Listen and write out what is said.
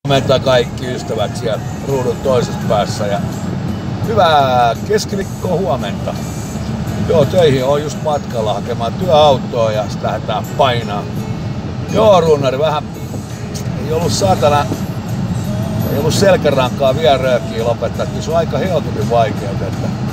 Huomenta kaikki ystävät siellä ruudun toisessa päässä ja hyvää keskiviikkoa huomenta. Joo, töihin on just matkalla hakemaan työautoa ja sitten lähdetään painaa. Joo, runnari vähän ei ollut saatana, ei ollut selkärankaa vielä röökiä lopettaa, että se on aika helpotin vaikeaa.